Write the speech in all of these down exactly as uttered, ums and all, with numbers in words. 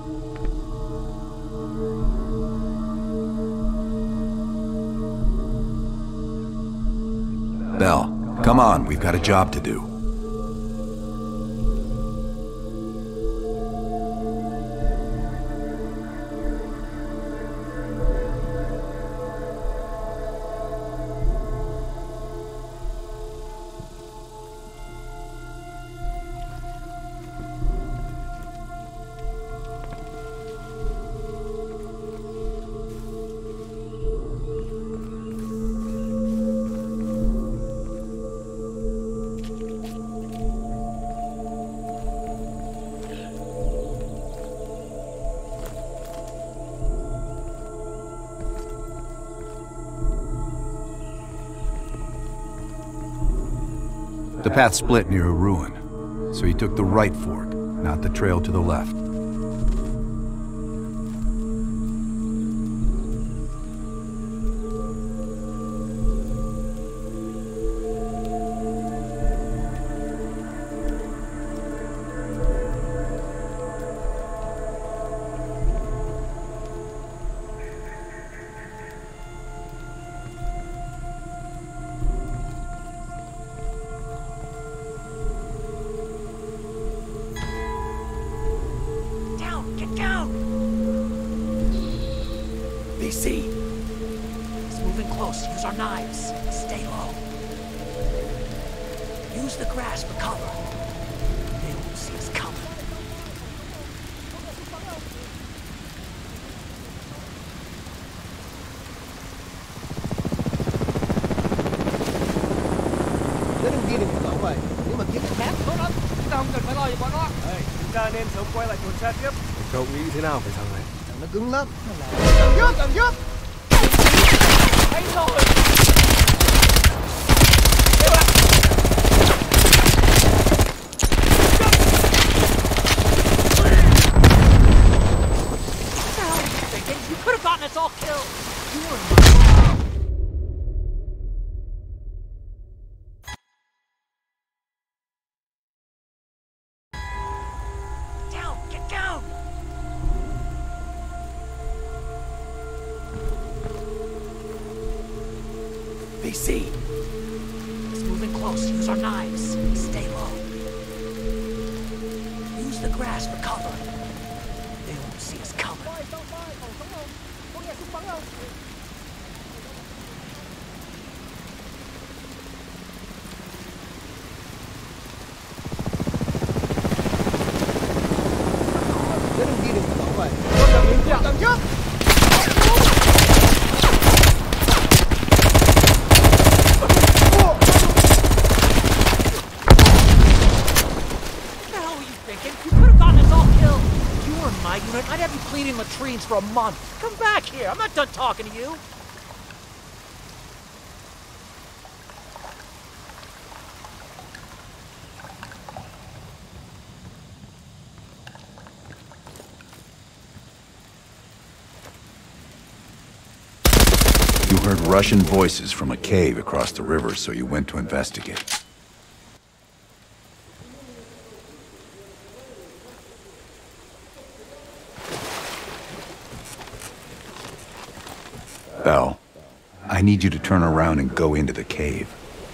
Bell, come on, we've got a job to do. The path split near a ruin, so he took the right fork, not the trail to the left. V C. It's moving close. Use our knives. Stay low. Use the grass for cover. They won't see us coming. Đến đường kia đừng có vậy. Nếu mà kiếm khác tốt lắm. Chúng ta không cần phải lo gì bọn nó. Chúng ta nên sớm quay lại tuần tra tiếp. Cậu nghĩ thế nào về thằng này? Nó cứng lắm. Cầm trước, cầm trước. Hay rồi. You could have gotten us all killed. You were down. Get down. V C. It's moving close. Use our knives. Stay low. Use the grass for cover. They won't see us coming. Đến đường kia đừng có vậy. Cầm trước, cầm trước. My unit, I'd have you cleaning latrines for a month. Come back here. I'm not done talking to you. You heard Russian voices from a cave across the river, so you went to investigate. Bell, I need you to turn around and go into the cave.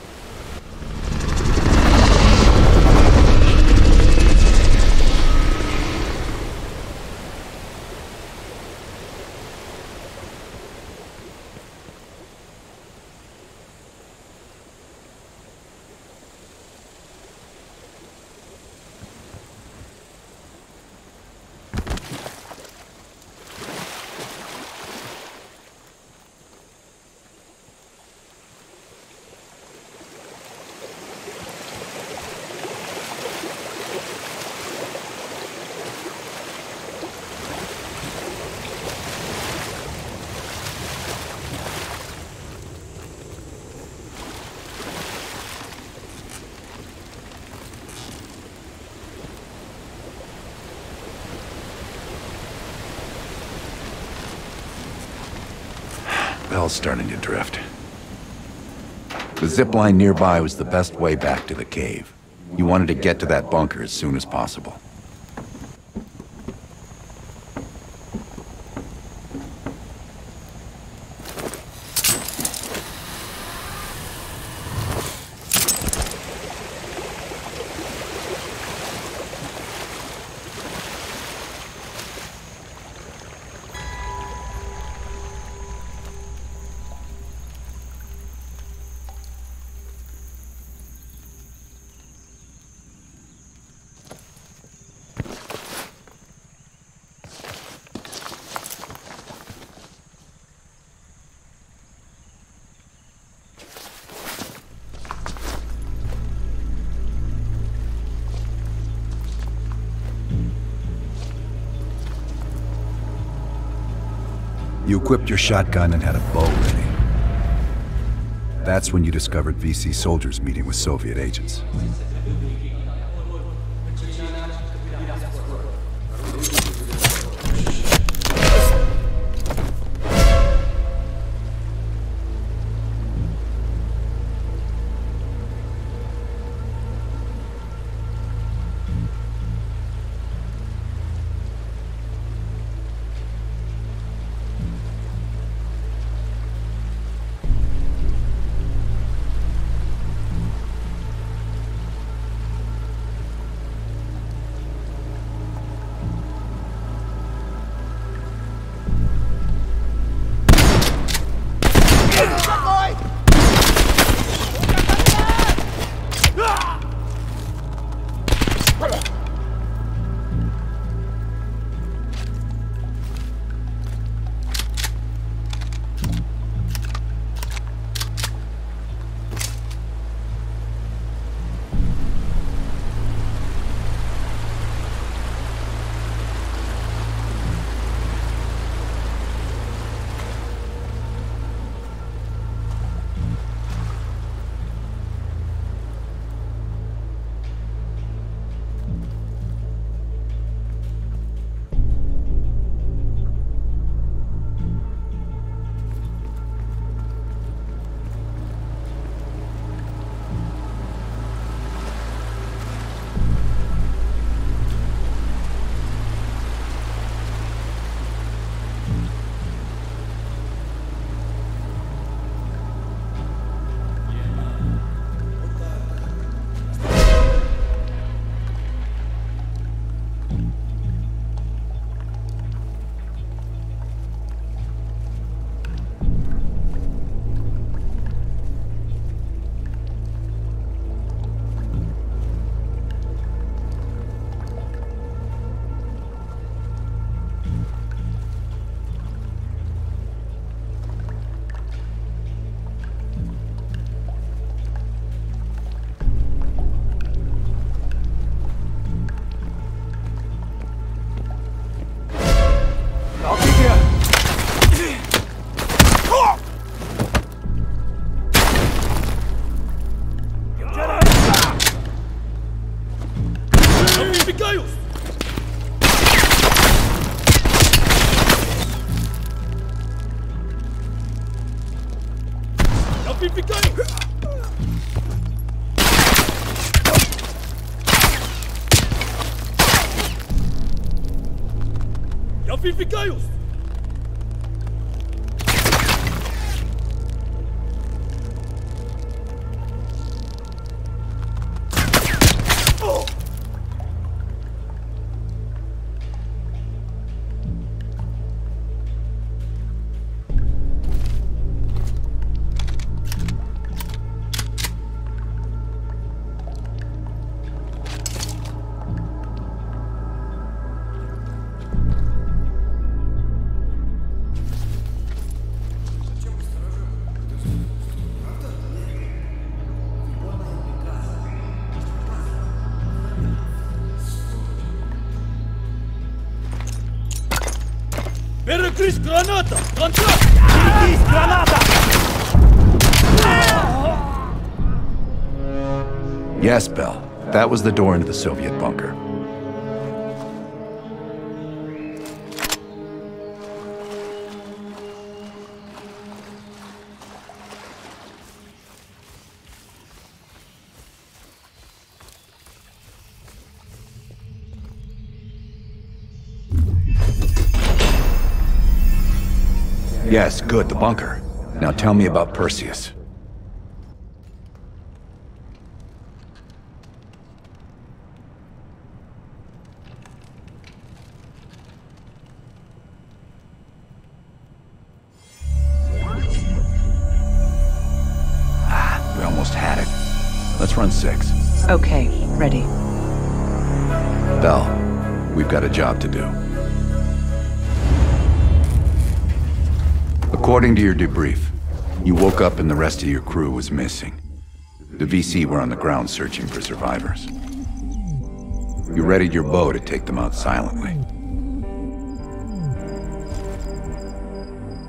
Bell's starting to drift. The zip line nearby was the best way back to the cave. You wanted to get to that bunker as soon as possible. You equipped your shotgun and had a bow ready. That's when you discovered V C soldiers meeting with Soviet agents. Amplificai-os! Перекрыть граната! Контакт! Берегись, граната! Yes, Bell. That was the door into the Soviet bunker. Yes, good, the bunker. Now tell me about Perseus. Ah, we almost had it. Let's run six. Okay, ready. Bell, we've got a job to do. According to your debrief, you woke up and the rest of your crew was missing. The V C were on the ground searching for survivors. You readied your bow to take them out silently.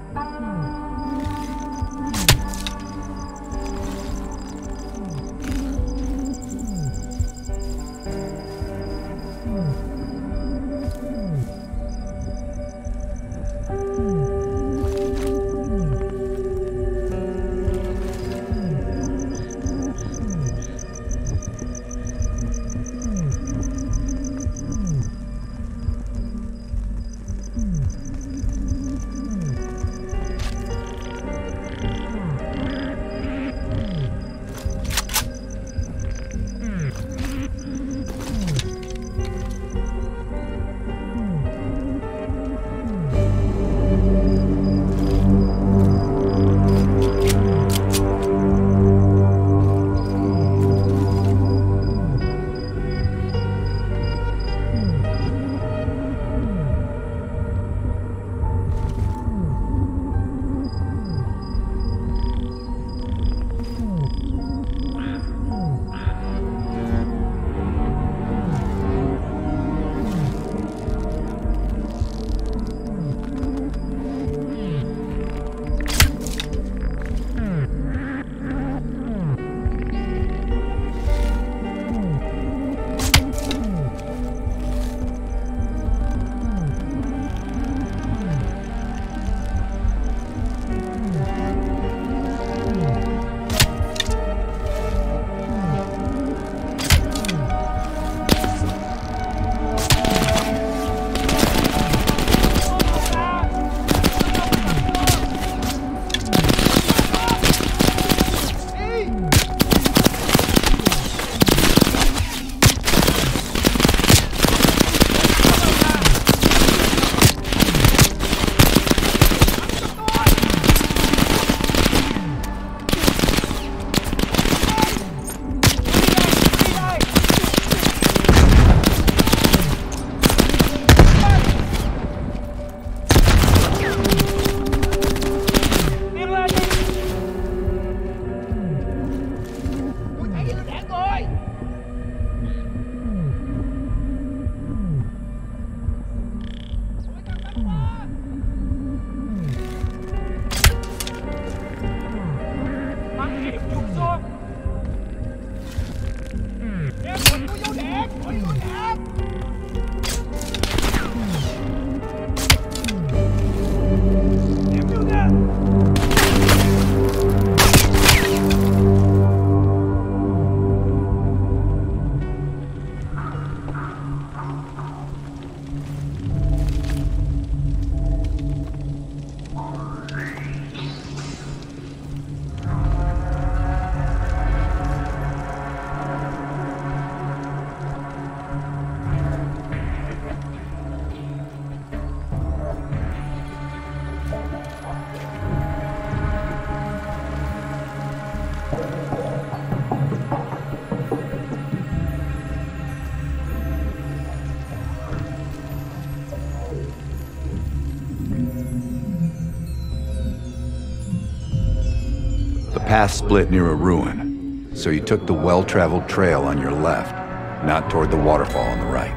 path split near a ruin, so you took the well-traveled trail on your left, not toward the waterfall on the right.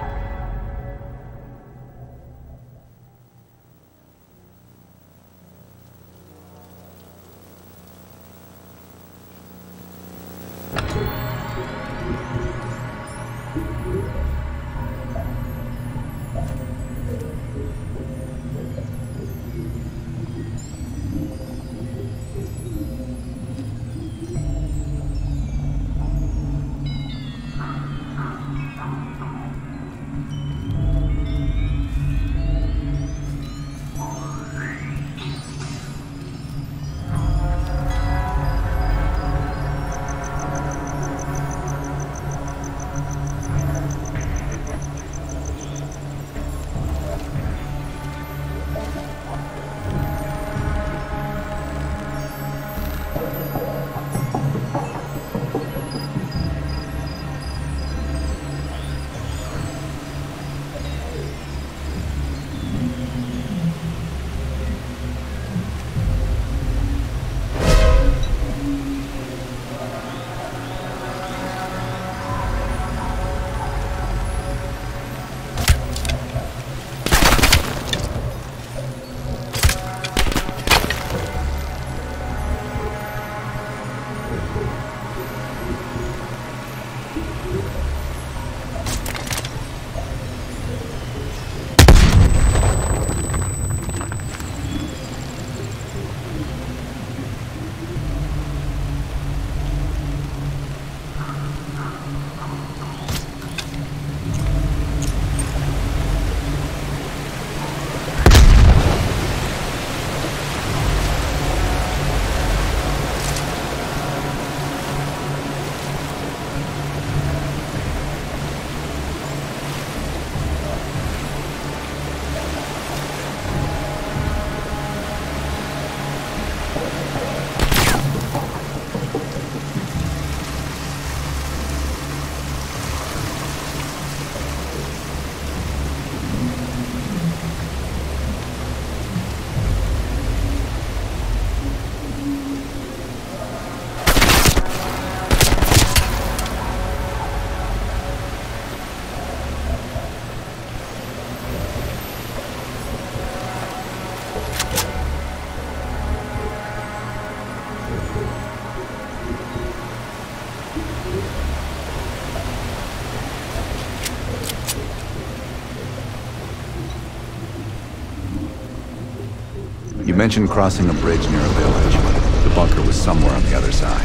You mentioned crossing a bridge near a village. The bunker was somewhere on the other side.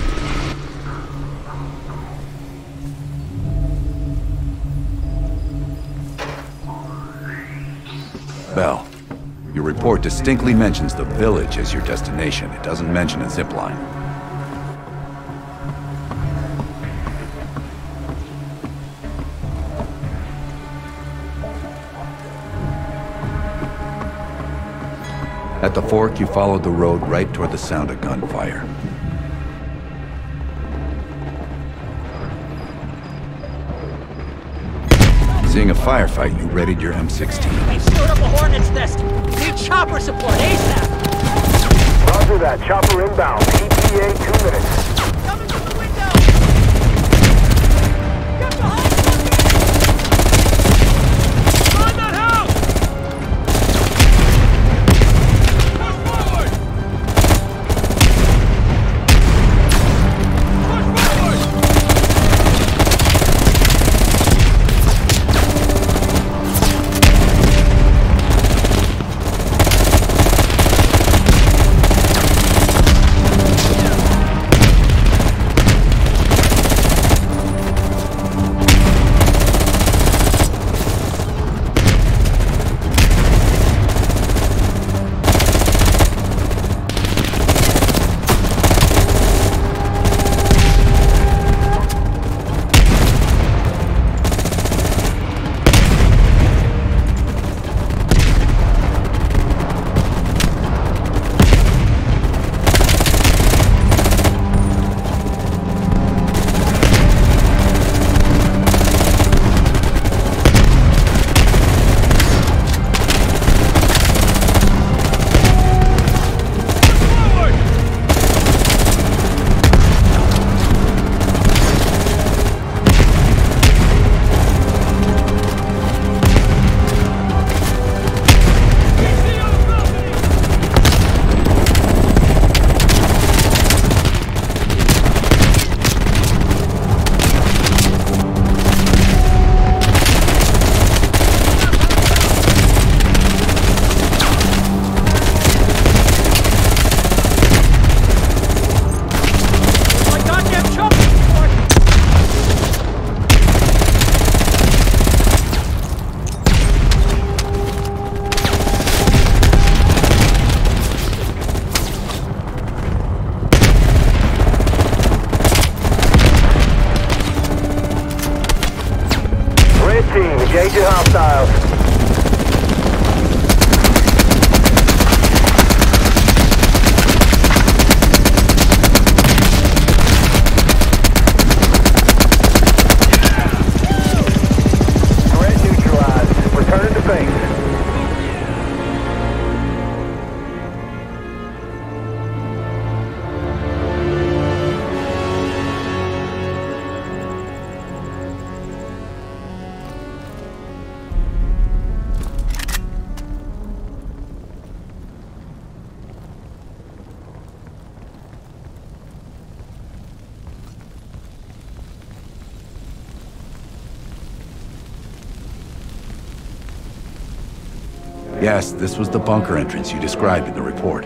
Bell, your report distinctly mentions the village as your destination. It doesn't mention a zipline. At the fork, you followed the road right toward the sound of gunfire. Seeing a firefight, you readied your M sixteen. They stood up a Hornet's nest. Need chopper support ASAP. Roger that. Chopper inbound. E T A two minutes. Coming from the window. Get behind me. Find that house. Push forward. Push forward. team. Engaging hostiles. Threat neutralized. Returning to base. Yes, this was the bunker entrance you described in the report.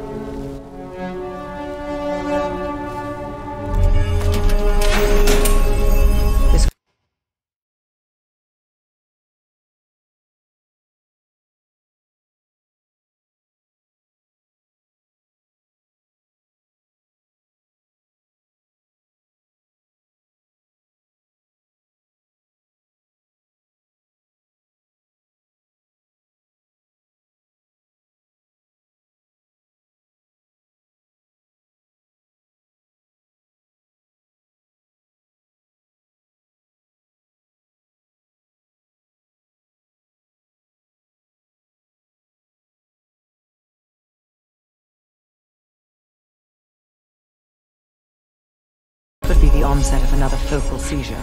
Could be the onset of another focal seizure.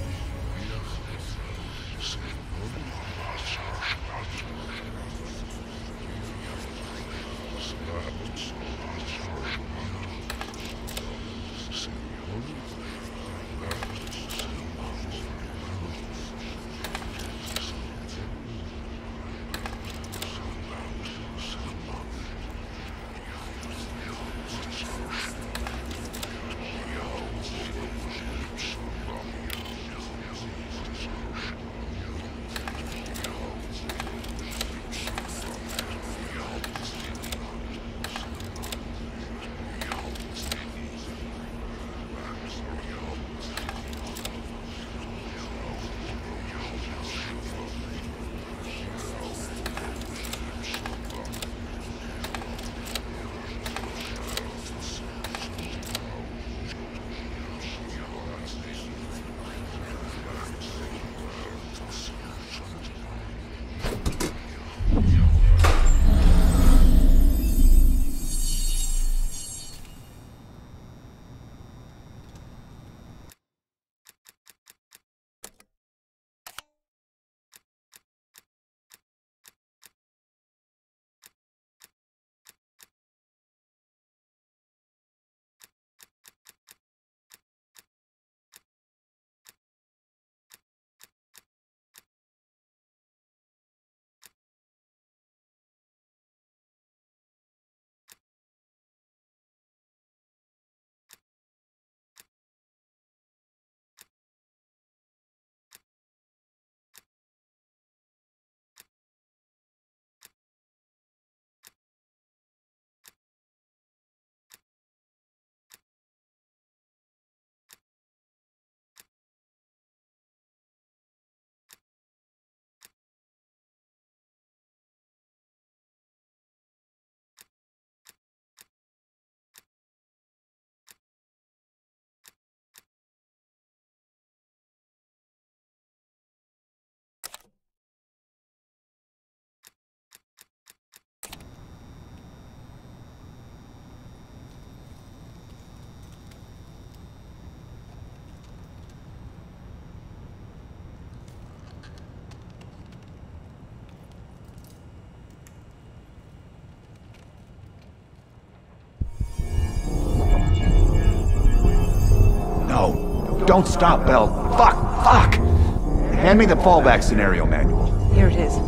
Don't stop, Bell. Fuck! Fuck! Hand me the fallback scenario manual. Here it is.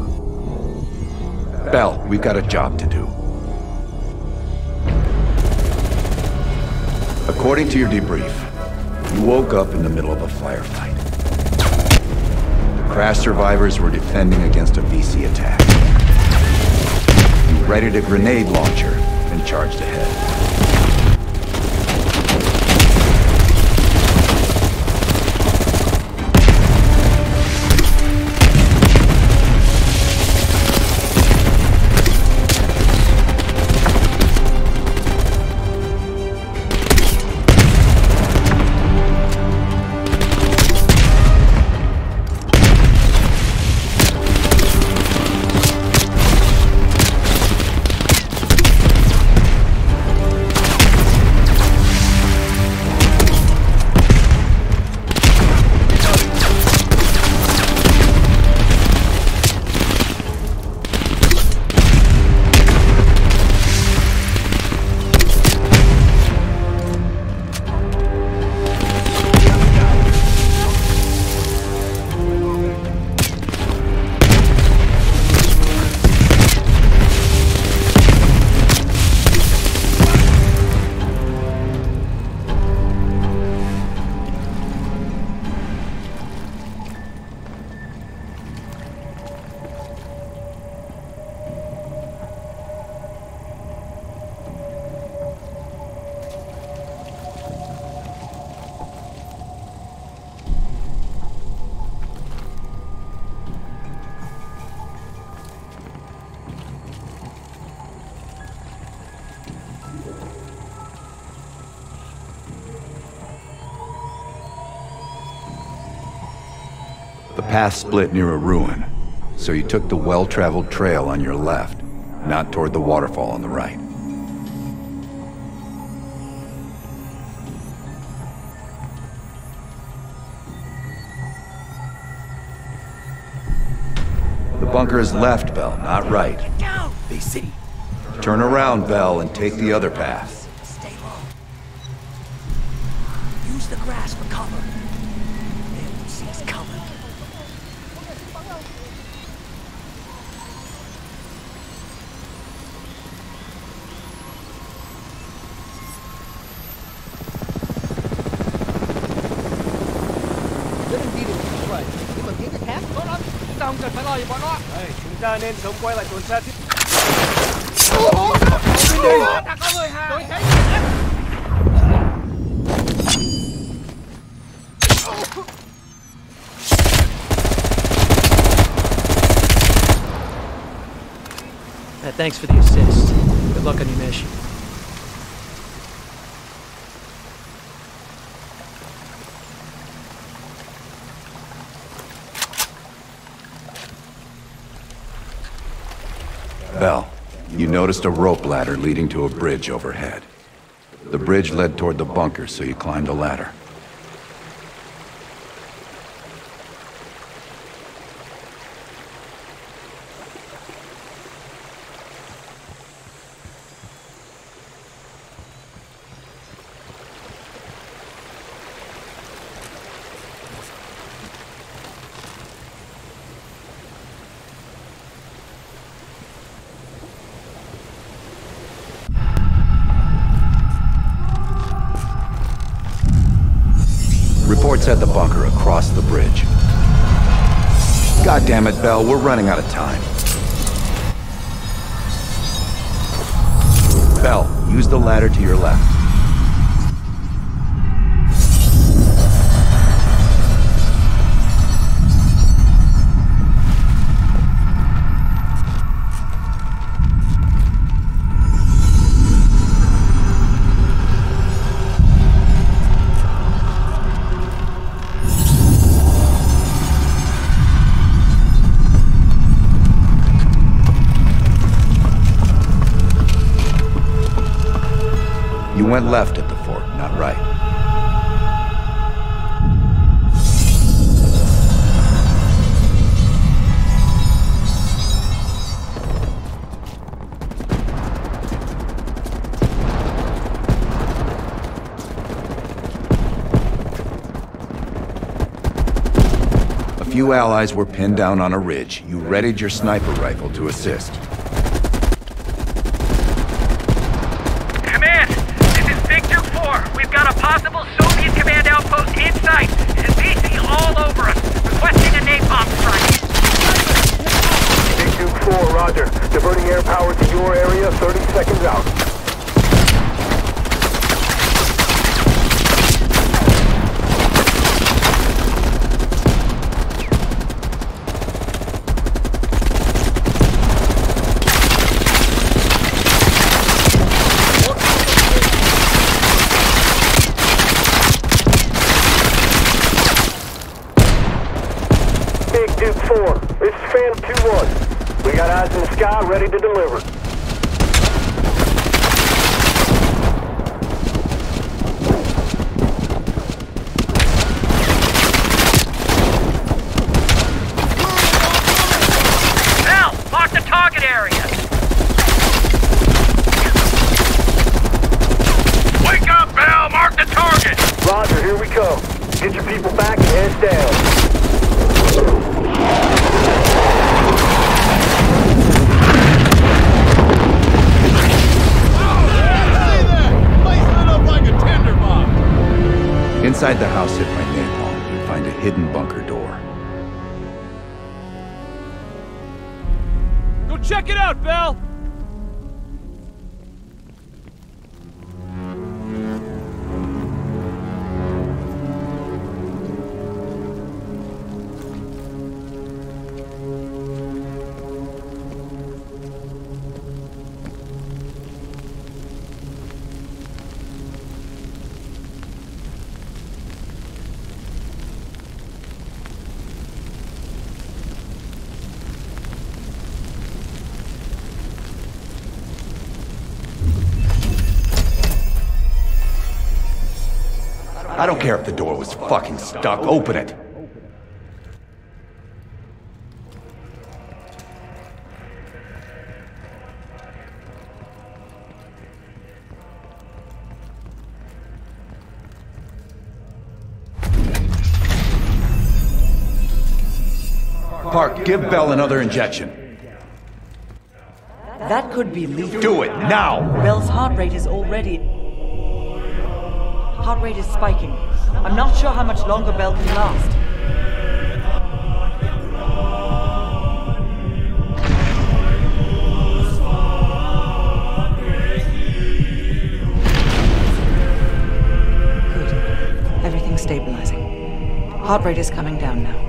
Bell, we've got a job to do. According to your debrief, you woke up in the middle of a firefight. The crash survivors were defending against a V C attack. You readied a grenade launcher and charged ahead. path split near a ruin, so you took the well-traveled trail on your left, not toward the waterfall on the right. The bunker is left, Bell, not right. Get down! They see. Turn around, Bell, and take the other path. Stay low. Use the grass for cover. They won't see us coming. Rất là đi được như vậy. Nhưng mà những cái khác đó đó, chúng ta không cần phải lo gì bọn nó. Hey, chúng ta nên sớm quay lại tuần tra tiếp. Ta có người Hà. Tôi thấy Hey, thanks for the assist. Good luck on your mission. Bell, you noticed a rope ladder leading to a bridge overhead. The bridge led toward the bunker, so you climbed a ladder. Reports at the bunker across the bridge. God damn it, Bell, we're running out of time. Bell, use the ladder to your left. You went left at the fort, not right. A few allies were pinned down on a ridge. You readied your sniper rifle to assist. We've got a possible Soviet command outpost in sight, and V C all over us, requesting a napalm strike. Big Duke four, roger. Diverting air power to your area, thirty seconds out. Duke four, this is Phantom two one. We got eyes in the sky ready to deliver. Bell, mark the target area. Wake up, Bell, mark the target. Roger, here we come. Get your people back and head down. Inside the house hit by napalm, you find a hidden bunker door. Go check it out, Bell! I don't care if the door was fucking stuck. Open it. Park, give Bell another injection. That could be lethal. Do it, now! Bell's heart rate is already... Heart rate is spiking. I'm not sure how much longer Bell can last. Good. Everything's stabilizing. Heart rate is coming down now.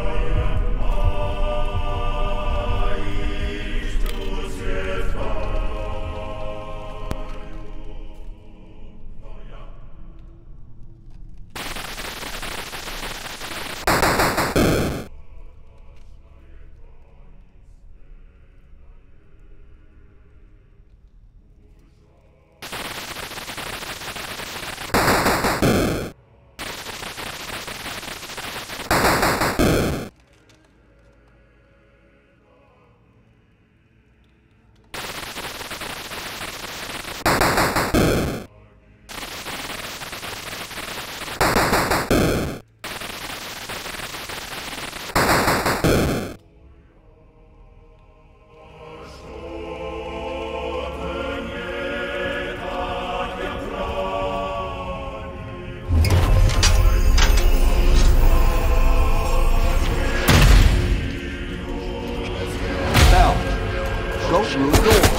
Go through the door.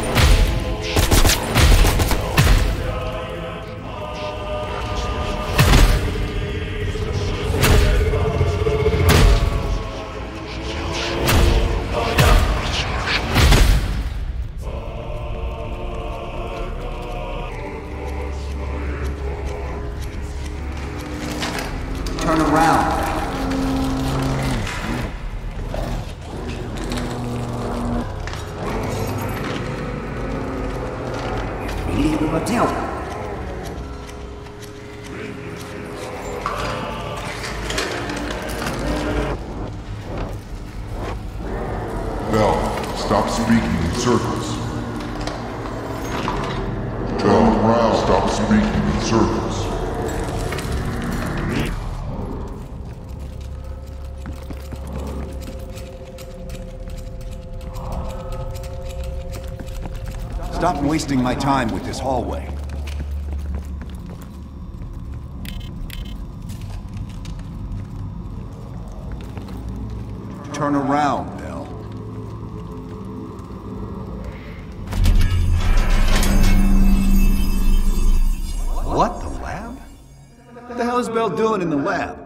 Turn around. Matilda. Bell, stop speaking in circles. Bell, Brown, stop speaking in circles. Stop wasting my time with this hallway. Turn around, Bell. What? The lab? What the hell is Bell doing in the lab?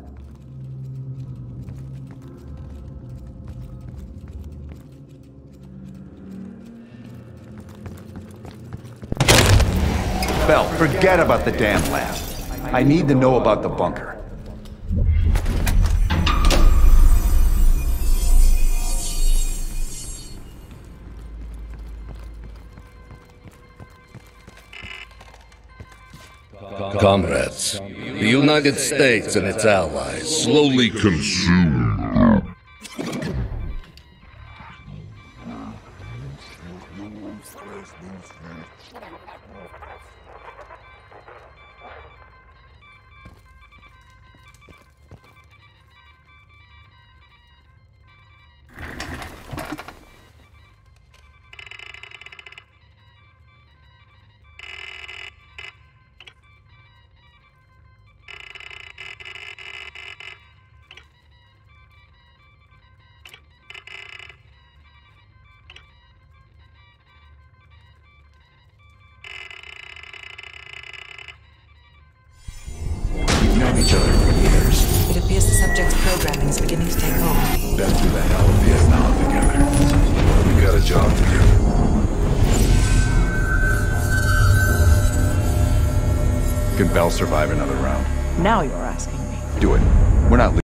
Bell, forget about the damn lab. I need to know about the bunker. Comrades, the United States and its allies slowly consume. Each other for years. It appears the subject's programming is beginning to take hold. Been through the hell of Vietnam together. We got a job to do. Can Bell survive another round? Now you're asking me. Do it. We're not